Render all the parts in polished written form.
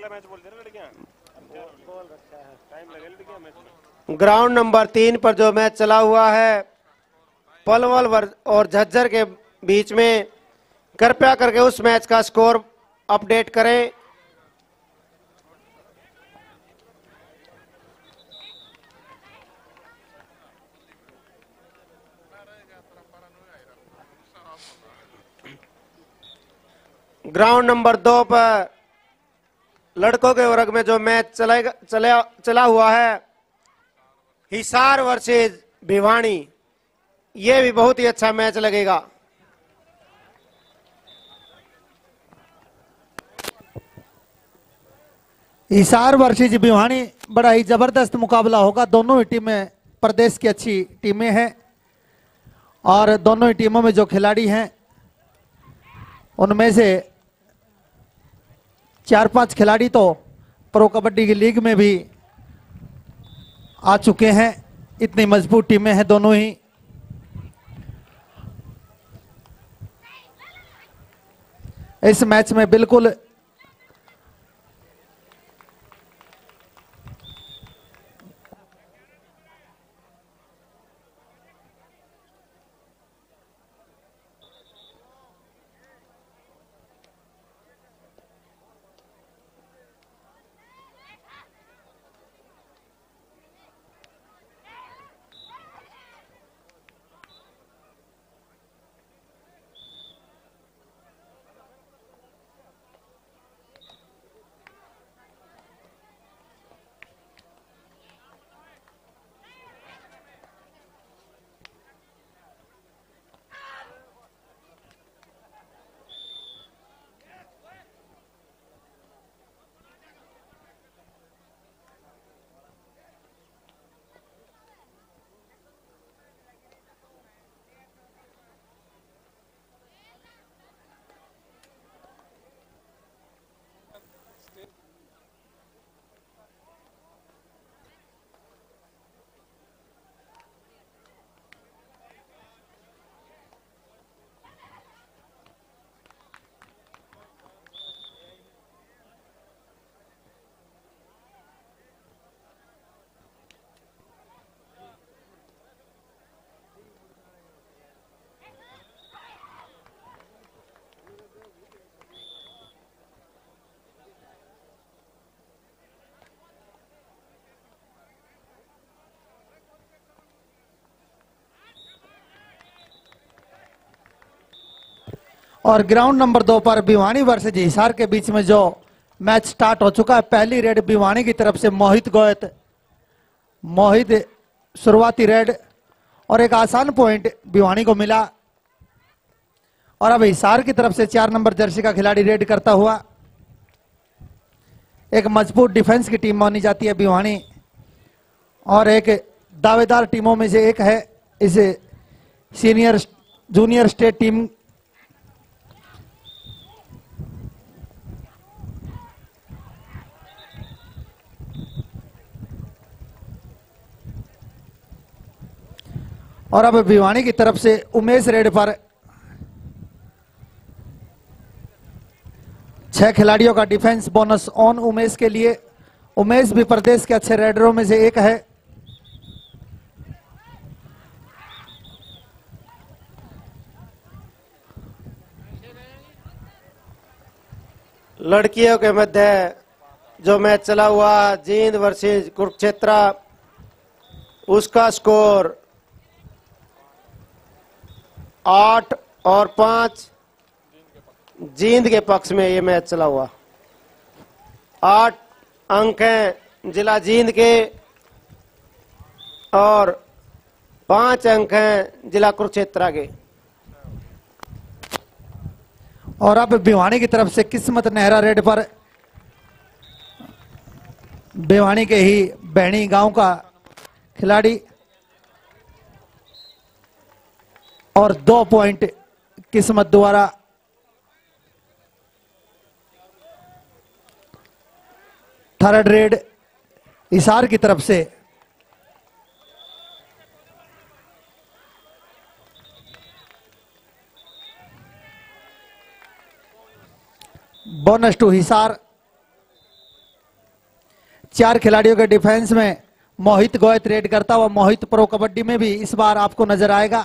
Ground number 3 पर जो match चला हुआ है पलवल और झज्जर के बीच में, कृपया करके उस मैच का स्कोर अपडेट करें। ग्राउंड नंबर 2 पर लड़कों के वर्ग में जो मैच चला हुआ है हिसार वर्सेज भिवानी, ये भी बहुत ही अच्छा मैच लगेगा। हिसार वर्सेज भिवानी बड़ा ही जबरदस्त मुकाबला होगा। दोनों ही टीमें प्रदेश की अच्छी टीमें हैं और दोनों ही टीमों में जो खिलाड़ी हैं उनमें से 4-5 खिलाड़ी तो प्रो कबड्डी की लीग में भी आ चुके हैं। इतनी मजबूत टीमें हैं दोनों ही। इस मैच में बिल्कुल और ग्राउंड नंबर 2 पर भिवानी वर्सेज हिसार के बीच में जो मैच स्टार्ट हो चुका है। पहली रेड भिवानी की तरफ से मोहित गोयत, मोहित शुरुआती रेड और एक आसान पॉइंट भिवानी को मिला। और अब हिसार की तरफ से 4 नंबर जर्सी का खिलाड़ी रेड करता हुआ। एक मजबूत डिफेंस की टीम मानी जाती है भिवानी और एक दावेदार टीमों में से एक है इस सीनियर जूनियर स्टेट टीम। और अब भिवानी की तरफ से उमेश रेड पर 6 खिलाड़ियों का डिफेंस बोनस ऑन उमेश के लिए। उमेश भी प्रदेश के अच्छे रेडरों में से एक है। लड़कियों के मध्य जो मैच चला हुआ जींद वर्सेज कुरुक्षेत्र, उसका स्कोर 8 और 5 जींद के पक्ष में ये मैच चला हुआ। 8 अंक हैं जिला जींद के और 5 अंक हैं जिला कुरुक्षेत्र के। और अब भिवानी की तरफ से किस्मत नेहरा रेड पर भिवानी के ही बहनी गांव का खिलाड़ी और 2 पॉइंट किस्मत द्वारा। थर्ड रेड हिसार की तरफ से बोनस टू हिसार। 4 खिलाड़ियों के डिफेंस में मोहित गोयत रेड करता हुआ मोहित प्रो कबड्डी में भी इस बार आपको नजर आएगा।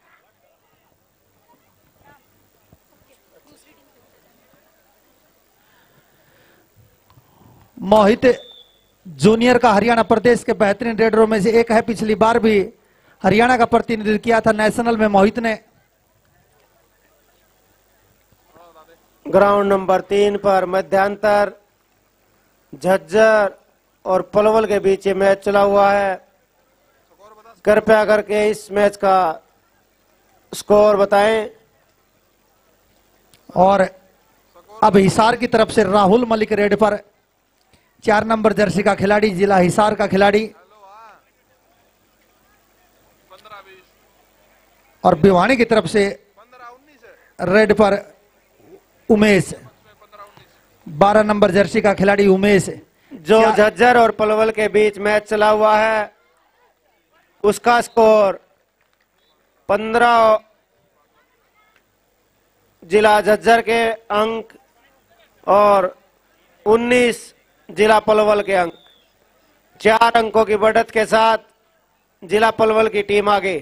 मोहित जूनियर का हरियाणा प्रदेश के बेहतरीन रेडरों में से एक है। पिछली बार भी हरियाणा का प्रतिनिधित्व किया था नेशनल में मोहित ने। ग्राउंड नंबर 3 पर मध्यांतर झज्जर और पलवल के बीच ये मैच चला हुआ है। कृपया करके इस मैच का स्कोर बताएं। और अब हिसार की तरफ से राहुल मलिक रेड पर, 4 नंबर जर्सी का खिलाड़ी, जिला हिसार का खिलाड़ी। और भिवानी की तरफ से रेड पर उमेश, 12 नंबर जर्सी का खिलाड़ी उमेश। जो झज्जर और पलवल के बीच मैच चला हुआ है उसका स्कोर 15 जिला झज्जर के अंक और 19 जिला पलवल के अंक। 4 अंकों की बढ़त के साथ जिला पलवल की टीम आगे।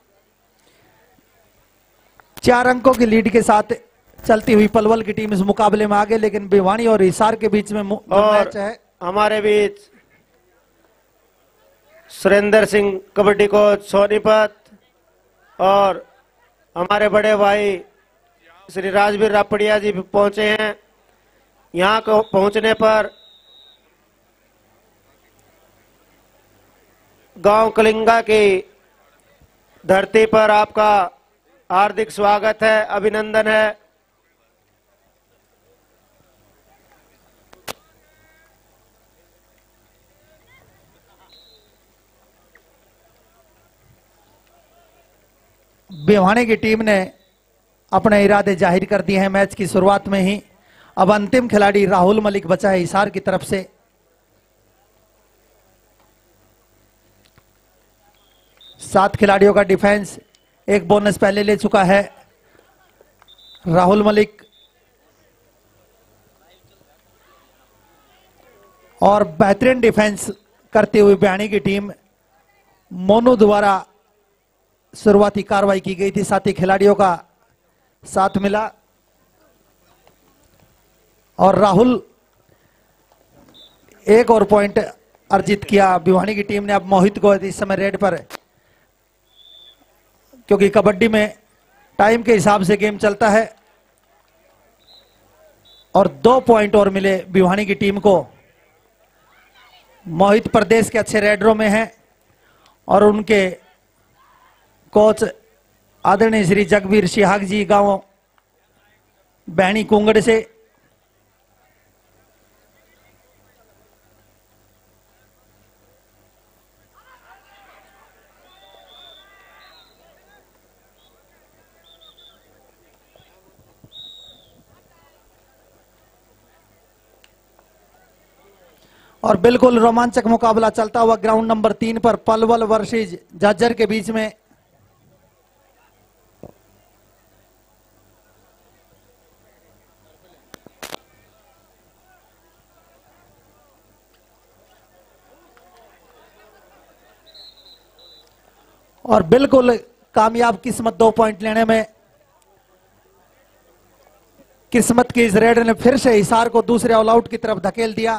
4 अंकों की लीड के साथ चलती हुई पलवल की टीम इस मुकाबले में आगे, लेकिन भिवानी और हिसार के बीच में मैच है। हमारे बीच सुरेंद्र सिंह कबड्डी कोच सोनीपत और हमारे बड़े भाई श्री राजवीर रापड़िया जी भी पहुंचे हैं। यहाँ को पहुंचने पर गांव कलिंगा की धरती पर आपका हार्दिक स्वागत है, अभिनंदन है। भिवानी की टीम ने अपने इरादे जाहिर कर दिए हैं मैच की शुरुआत में ही। अब अंतिम खिलाड़ी राहुल मलिक बचा है हिसार की तरफ से। सात खिलाड़ियों का डिफेंस, एक बोनस पहले ले चुका है राहुल मलिक। और बेहतरीन डिफेंस करते हुए भिवानी की टीम मोनू द्वारा शुरुआती कार्रवाई की गई थी, साथी खिलाड़ियों का साथ मिला। और राहुल एक और पॉइंट अर्जित किया भिवानी की टीम ने। अब मोहित को इस समय रेड पर, क्योंकि कबड्डी में टाइम के हिसाब से गेम चलता है। और 2 पॉइंट और मिले भिवानी की टीम को। मोहित प्रदेश के अच्छे रेडरों में हैं और उनके कोच आदरणीय श्री जगवीर सिहाग जी गांव बहनी कुंगड़ से। और बिल्कुल रोमांचक मुकाबला चलता हुआ ग्राउंड नंबर 3 पर पलवल वर्सेज झज्जर के बीच में। और बिल्कुल कामयाब किस्मत 2 पॉइंट लेने में। किस्मत की इस रेड ने फिर से हिसार को दूसरे ऑल आउट की तरफ धकेल दिया।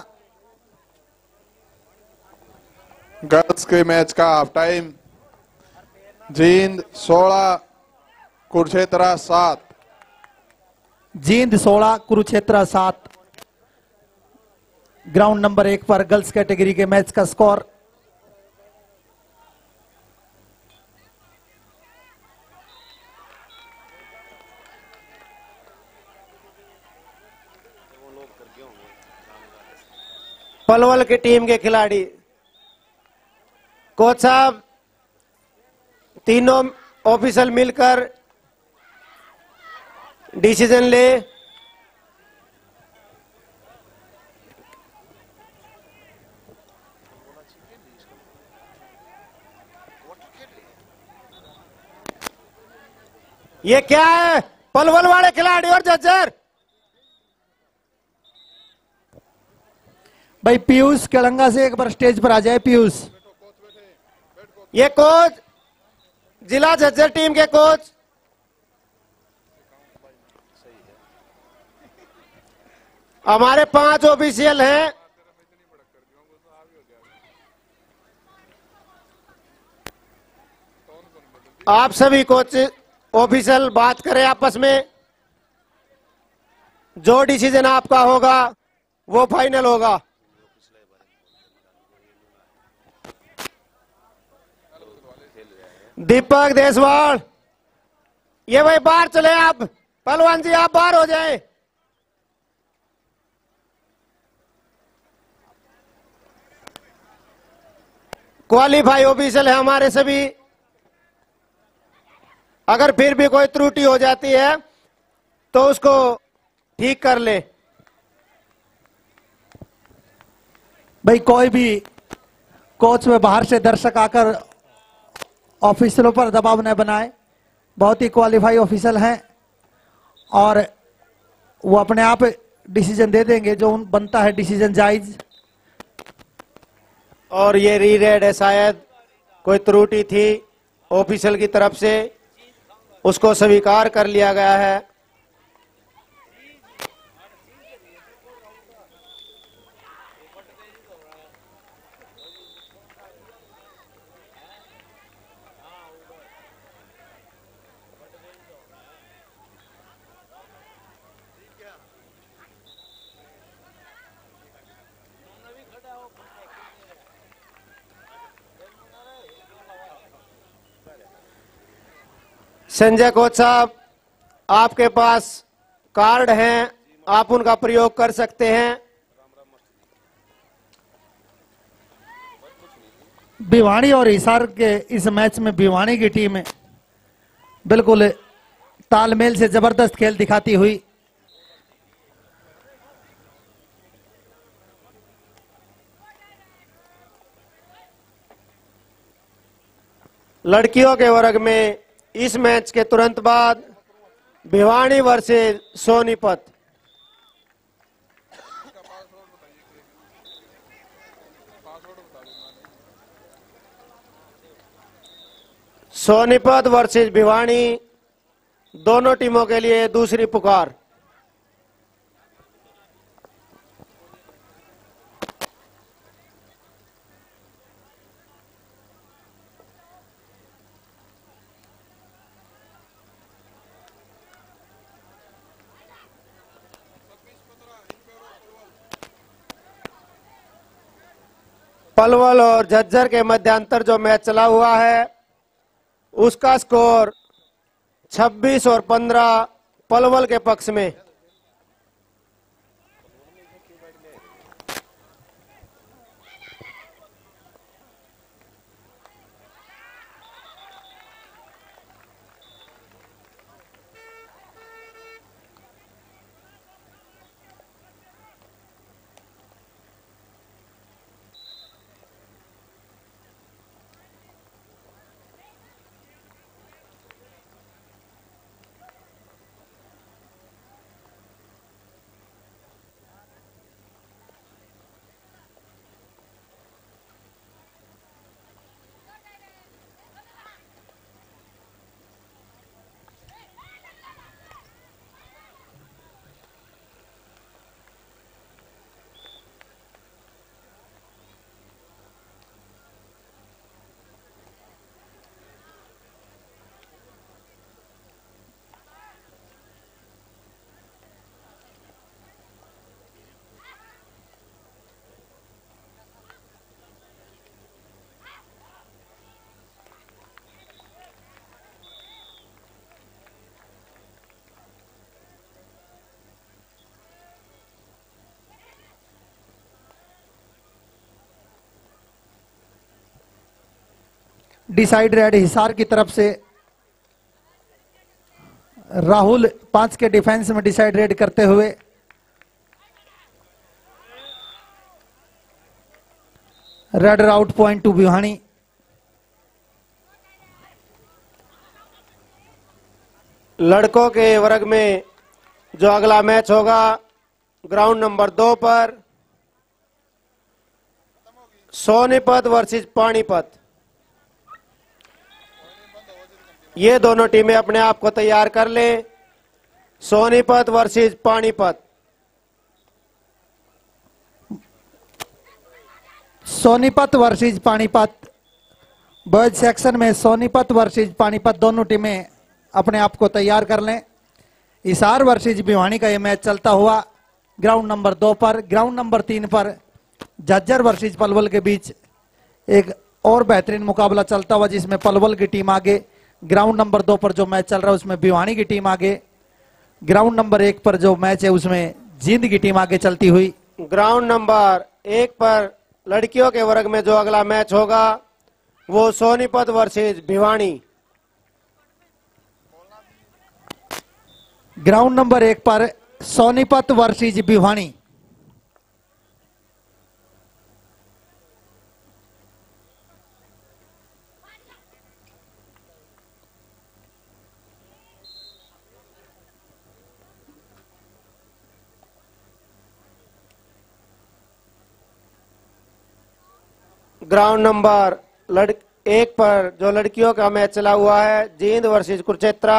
गर्ल्स के मैच का half time. Jind 16 Kurukshetra 7। Jind 16 Kurukshetra 7। Ground number 1 पर गर्ल्स कैटेगरी के मैच का स्कोर। पलवल की टीम के खिलाड़ी, कोच साहब, तीनों ऑफिसर मिलकर डिसीजन ले। ये क्या है? पलवल वाले खिलाड़ी और झज्जर। भाई पीयूष केलंगा से एक बार स्टेज पर आ जाए। पीयूष, ये कोच जिला झज्जर टीम के कोच हमारे 5 ऑफिशियल हैं। आप सभी कोच ऑफिशियल बात करें आपस में, जो डिसीजन आपका होगा वो फाइनल होगा। दीपक देसवाल, ये भाई बाहर चले आप, पहलवान जी आप बाहर हो जाएं। क्वालीफाई ऑफिशियल है हमारे सभी। अगर फिर भी कोई त्रुटि हो जाती है तो उसको ठीक कर ले। भाई कोई भी कोच में बाहर से दर्शक आकर ऑफिसरों पर दबाव न बनाए। बहुत ही क्वालिफाई ऑफिसर हैं और वो अपने आप डिसीजन दे देंगे जो बनता है डिसीजन जायज। और ये रीरेड है, शायद कोई त्रुटि थी ऑफिशियल की तरफ से, उसको स्वीकार कर लिया गया है। संजय कोच साहब, आपके पास कार्ड हैं, आप उनका प्रयोग कर सकते हैं। भिवानी और हिसार के इस मैच में भिवानी की टीम बिल्कुल तालमेल से जबरदस्त खेल दिखाती हुई लड़कियों के वर्ग में इस मैच के तुरंत बाद भिवानी वर्सेस सोनीपत। सोनीपत वर्सेस भिवानी, दोनों टीमों के लिए दूसरी पुकार। पलवल और झज्जर के मध्यांतर जो मैच चला हुआ है उसका स्कोर 26 और 15 पलवल के पक्ष में। डिसाइड रेड हिसार की तरफ से राहुल 5 के डिफेंस में डिसाइड रेड करते हुए raid out point two Bhiwani. लड़कों के वर्ग में जो अगला मैच होगा ग्राउंड नंबर 2 पर सोनीपत वर्सेस पानीपत। ये दोनों टीमें अपने आप को तैयार कर लें। Sonipat versus Panipat. Sonipat versus Panipat. Boys section में सोनीपत वर्सेस पानीपत दोनों टीमें अपने आप को तैयार कर लें। हिसार वर्सेस भिवानी का ये मैच चलता हुआ ग्राउंड नंबर 2 पर। ग्राउंड नंबर 3 पर झज्जर वर्सेस पलवल के बीच एक और बेहतरीन मुकाबला चलता हुआ, जिसमें पलवल की टीम आगे। ग्राउंड नंबर 2 पर जो मैच चल रहा है उसमें भिवानी की टीम आगे। ग्राउंड नंबर 1 पर जो मैच है उसमें जींद की टीम आगे चलती हुई। ग्राउंड नंबर 1 पर लड़कियों के वर्ग में जो अगला मैच होगा वो Sonipat versus Bhiwani. Ground number 1 पर Sonipat versus Bhiwani. Ground number 1 पर जो लड़कियों का मैच चला हुआ है जींद वर्सेस कुरुक्षेत्रा,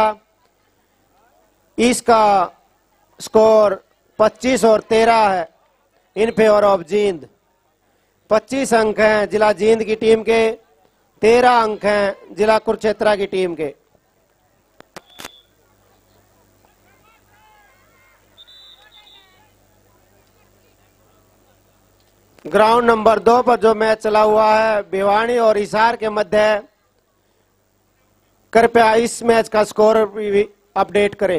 इसका स्कोर 25 और 13 है इन फेवर ऑफ जींद। 25 अंक हैं जिला जींद की टीम के, 13 अंक हैं जिला कुरुक्षेत्रा की टीम के। ग्राउंड नंबर 2 पर जो मैच चला हुआ है भिवानी और हिसार के मध्य, कृपया इस मैच का स्कोर भी अपडेट करें।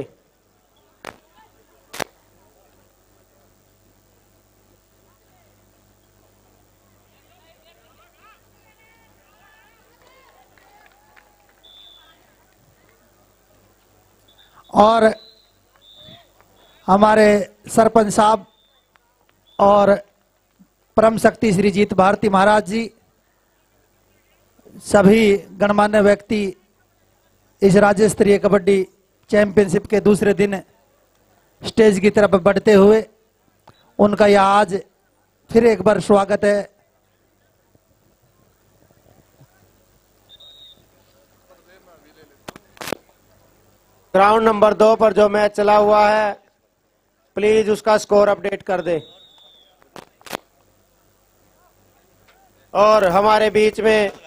और हमारे सरपंच साहब और परम शक्ति श्री जीत भारती महाराज जी, सभी गणमान्य व्यक्ति इस राज्य स्तरीय कबड्डी चैंपियनशिप के दूसरे दिन स्टेज की तरफ बढ़ते हुए, उनका यह आज फिर एक बार स्वागत है। ग्राउंड नंबर 2 पर जो मैच चला हुआ है प्लीज उसका स्कोर अपडेट कर दे। और हमारे बीच में